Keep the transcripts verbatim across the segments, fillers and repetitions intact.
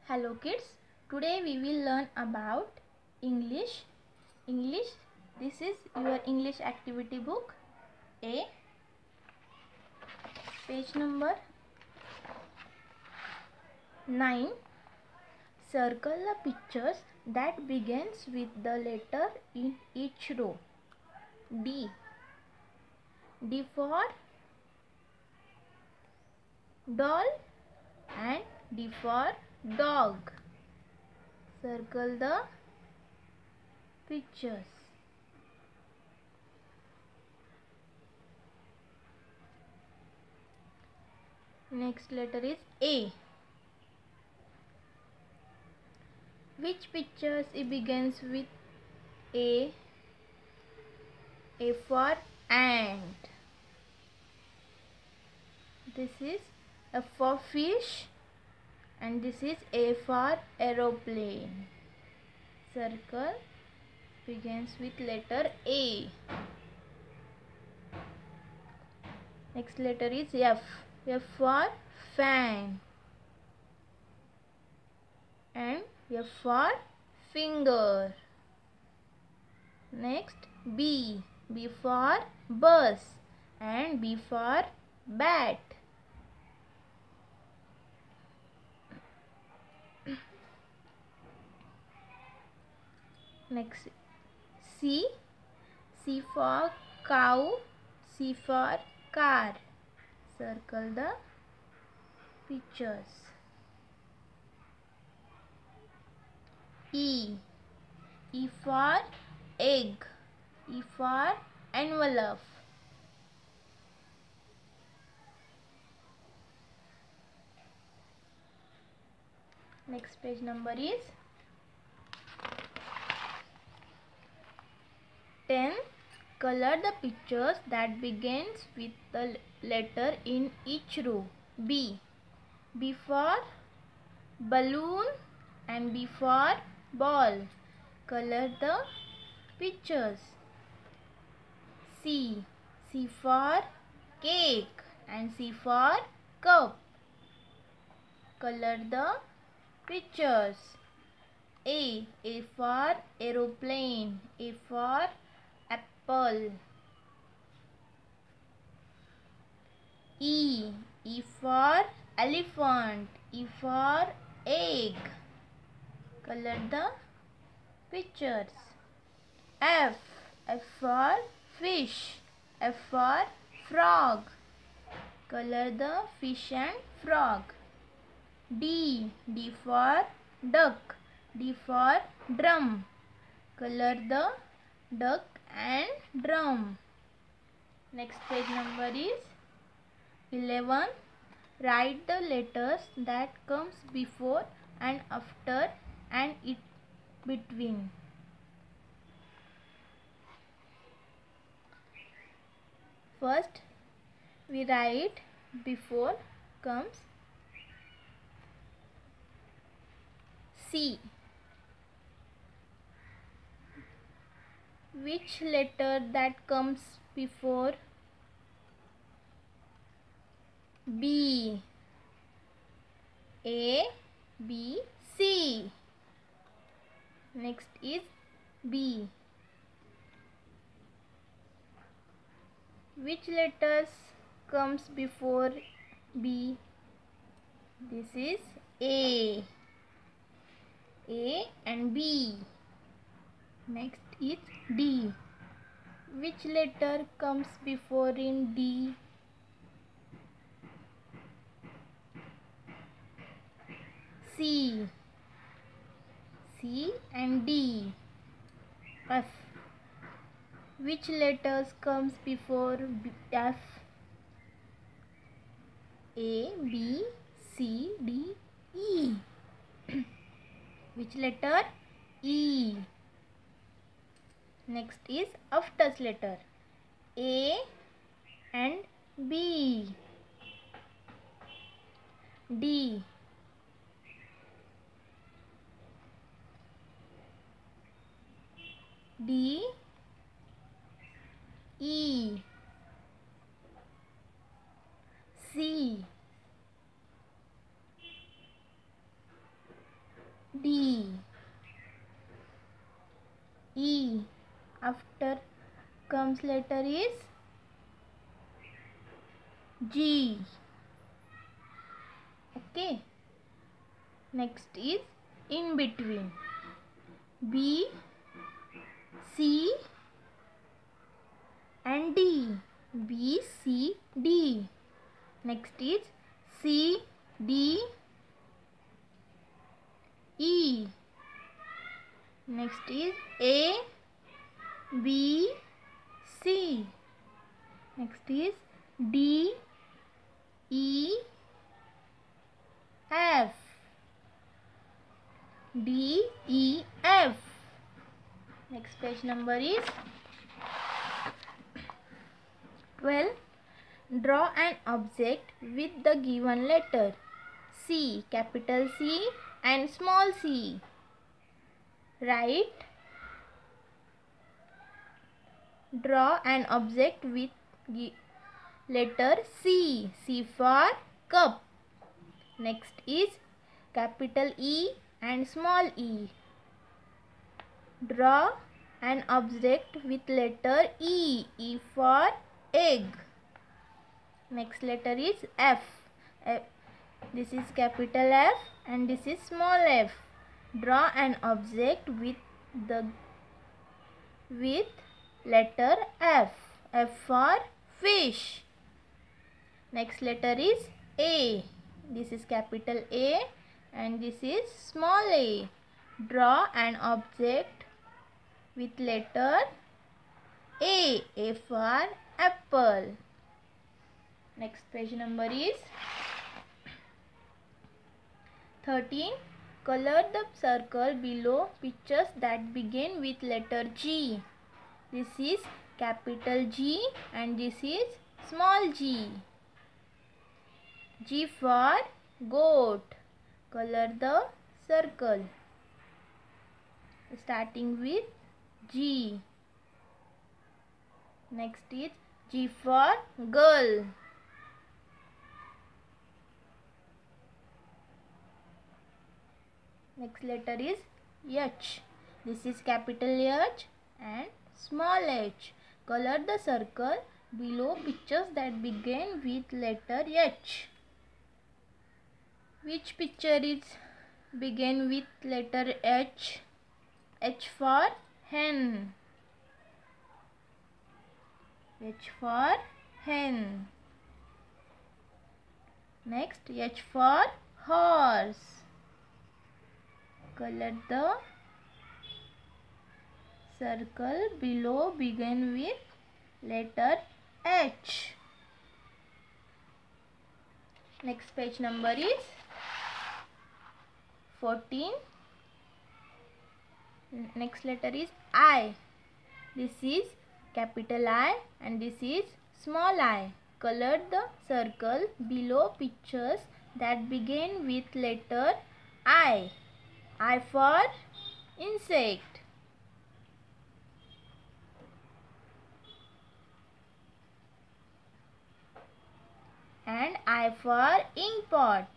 Hello kids, today we will learn about English. English, this is your English activity book. A. Page number nine. Circle the pictures that begins with the letter in each row. D. D for doll and D for dog. Circle the pictures. Next letter is A. Which pictures it begins with A? A for ant. This is F for fish and this is A for aeroplane. Circle begins with letter A. Next letter is F. F for fan and F for finger. Next B. B for bus and B for bat. Next C. C for cow, C for car. Circle the pictures. E. E for egg, E for envelope. Next page number is ten. Color the pictures that begins with the letter in each row. B. B for balloon and B for ball. Color the pictures. C. C for cake and C for cup. Color the pictures. A. A for aeroplane, A for apple. E. E for elephant, E for egg. Color the pictures. F. F for fish, F for frog. Color the fish and frog. D. D for duck, D for drum. Color the duck and drum. Next page number is eleven. Write the letters that comes before and after and in between. First we write before comes C. Which letter that comes before B? A, B, C. Next is B. Which letters comes before B? This is A. A and B. Next is D. Which letter comes before in D? C. C and D. F. Which letters comes before B, F? A, B, C, D, E. Which letter? E. Next is after's letter. A and B. D. D, E, C, D. E. After comes letter is G. Okay. Next is in between. B, C and D. B, C, D. Next is C, D, E. Next is A, B, C. Next is D, E, F. D, E, F. Next page number is twelve. Draw an object with the given letter C, capital C and small c. Write. Draw an object with letter C. C for cup. Next is capital E and small e. Draw an object with letter E. E for egg. Next letter is F. F. This is capital F and this is small f. Draw an object with the with letter F. F for fish. Next letter is A. This is capital A and this is small a. Draw an object with letter A. A for apple. Next page number is thirteen. Color the circle below pictures that begin with letter G. This is capital G and this is small g. G for goat. Color the circle starting with G. Next is G for girl. Next letter is H. This is capital H and small h. Color the circle below pictures that begin with letter H. Which picture is begin with letter H? H for hen. H for hen. Next H for horse. Color the circle below begin with letter H. Next page number is fourteen. Next letter is I. This is capital I and this is small I. Color the circle below pictures that begin with letter I. I for insect. And I for ink pot.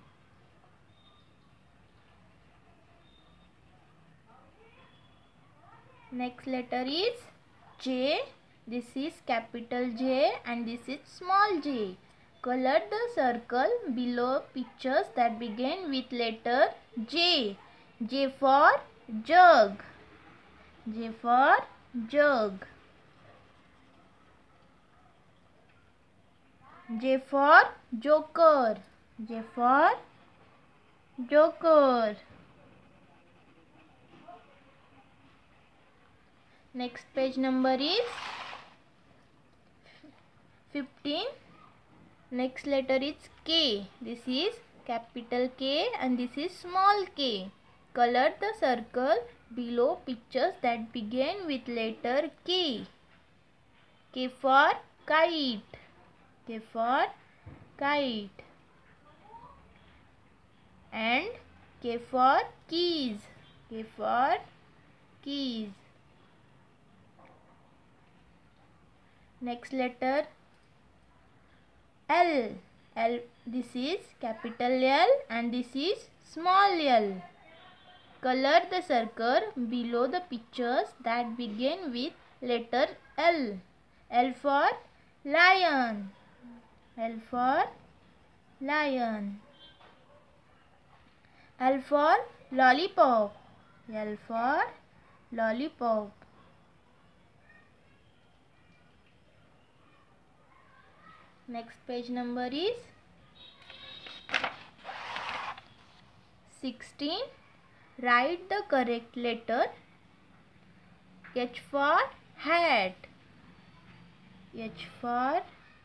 Next letter is J. This is capital J and this is small j. Color the circle below pictures that begin with letter J. J for jug. J for jug. J for joker. J for joker. Next page number is fifteen. Next letter is K. This is capital K and this is small k. Color the circle below pictures that begin with letter K. K for kite. K for kite. And K for keys. K for keys. Next letter L. L. This is capital L and this is small l. Color the circle below the pictures that begin with letter L. L for lion. L for lion. L for lollipop. L for lollipop. Next page number is sixteen. Write the correct letter. H for hat. H for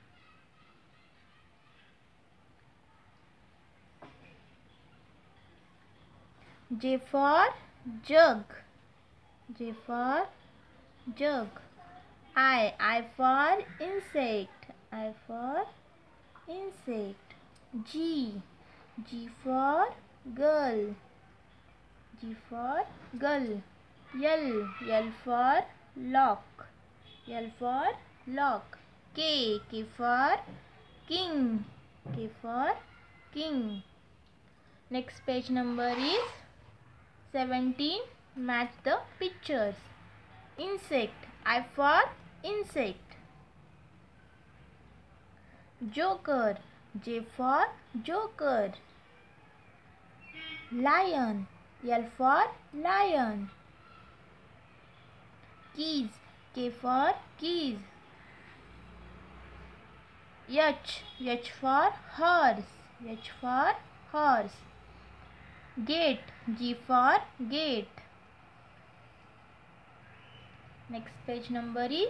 J for jug. J for jug. I. I for insect. I for insect. G. G for girl. G for girl. L. L for lock. L for lock. K. K for king. K for king. Next page number is seventeen. Match the pictures. Insect. I for insect. Joker. J for joker. Lion. L for lion. Keys. K for keys. H. H for horse. H for horse. Gate. G for gate. Next page number is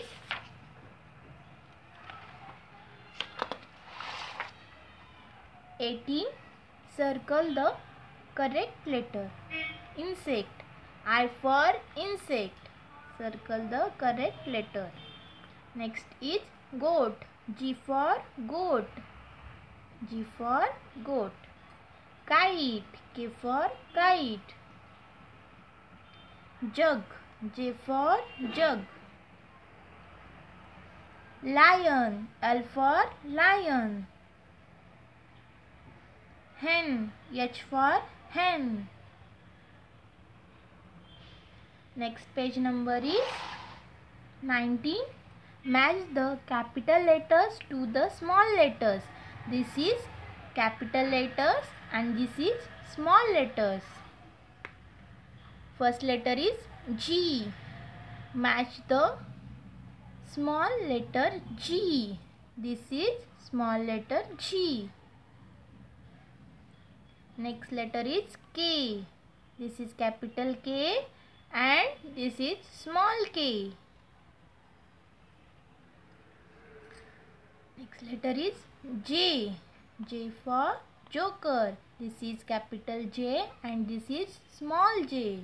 eighteen. Circle the correct letter. Insect. I for insect. Circle the correct letter. Next is goat. G for goat. G for goat. Kite. K for kite. Jug. J for jug. Lion. L for lion. Hen. H for hen. Next page number is nineteen. Match the capital letters to the small letters. This is capital letters and this is small letters. First letter is G. Match the small letter G. This is small letter G. Next letter is K. This is capital K and this is small k. Next letter is J. J for joker. This is capital J and this is small j.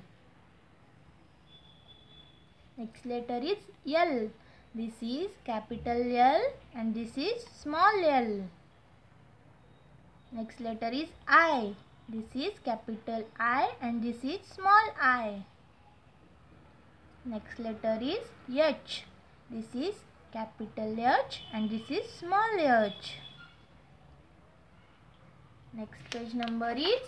Next letter is L. This is capital L and this is small l. Next letter is I. This is capital I and this is small I. Next letter is H. This is capital H and this is small h. Next page number is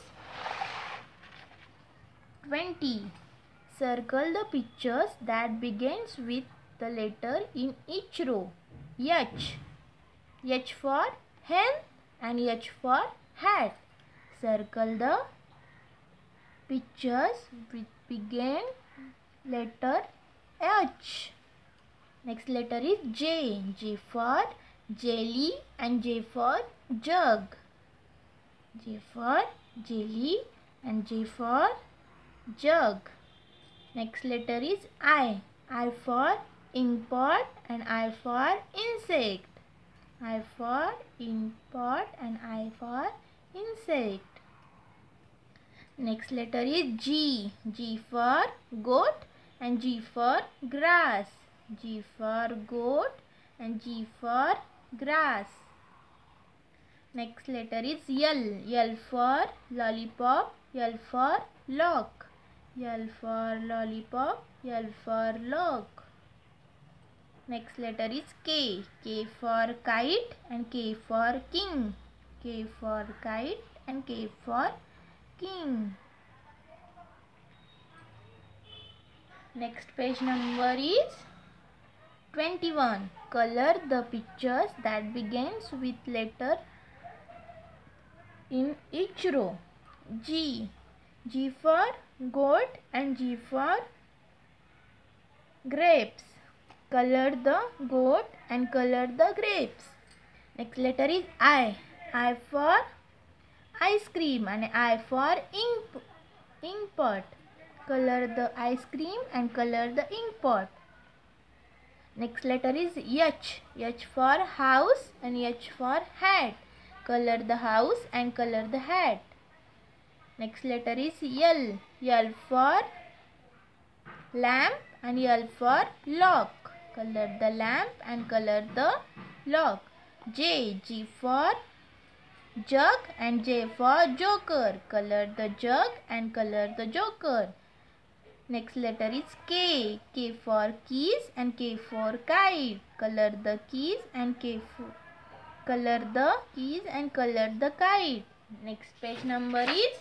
twenty. Circle the pictures that begins with the letter in each row. H. H for hen and H for hat. Circle the pictures which begin letter H. Next letter is J. J for jelly and J for jug. J for jelly and J for jug. Next letter is I. I for ink pot and I for insect. I for ink pot and I for insect. Next letter is G. G for goat and G for grass. G for goat and G for grass. Next letter is L. L for lollipop. L for lock. L for lollipop. L for lock. Next letter is K. K for kite and K for king. K for kite and K for king. Next page number is twenty-one. Color the pictures that begins with letter in each row. G. G for goat and G for grapes. Color the goat and color the grapes. Next letter is I. I for ice cream and I for ink, ink pot. Color the ice cream and color the ink pot. Next letter is H. H for house and H for hat. Color the house and color the hat. Next letter is L. L for lamp and L for lock. Color the lamp and color the lock. J. G for jug and J for joker. Color the jug and color the joker. Next letter is K. K for keys and K for kite. Color the keys and K for color the keys and color the kite. Next page number is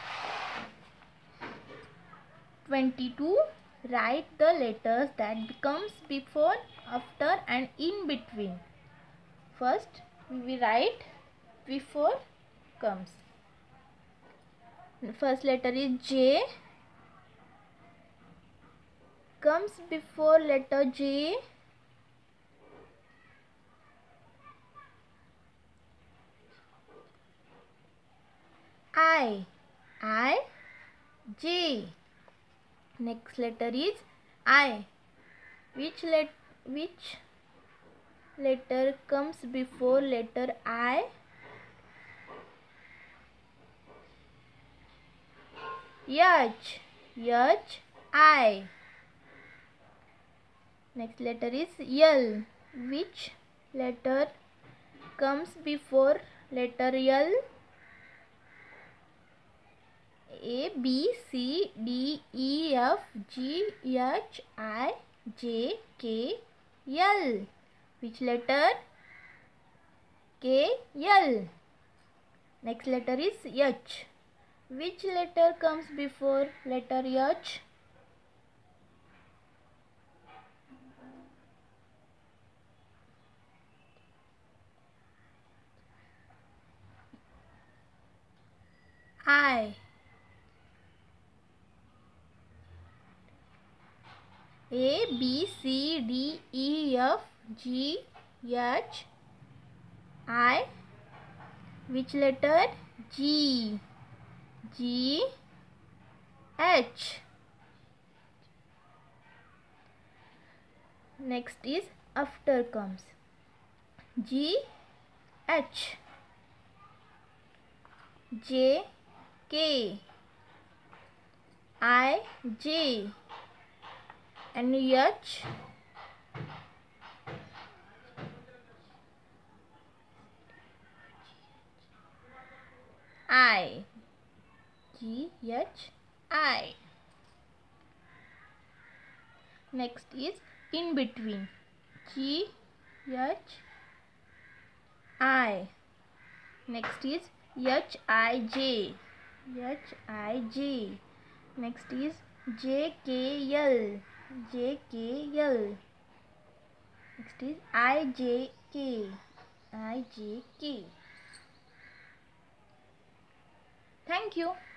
twenty-two. Write the letters that comes before, after and in between. First we write before comes. First letter is J. Comes before letter J I. I. J. Next letter is I. Which let which letter comes before letter I? H. H. I. Next letter is L. Which letter comes before letter L? A, B, C, D, E, F, G, H, I, J, K, L. Which letter? K, L. Next letter is H. Which letter comes before letter H? I. A, B, C, D, E, F, G, H, I. Which letter? G. G, H. Next is after comes. G, H. J, K. I, J. And H. I. G, H, I. Next is in between. G, H, I. Next is H, I, J. H, I, J. Next is J, K, L. J, K, L. Next is I, J, K. I, J, K. Thank you.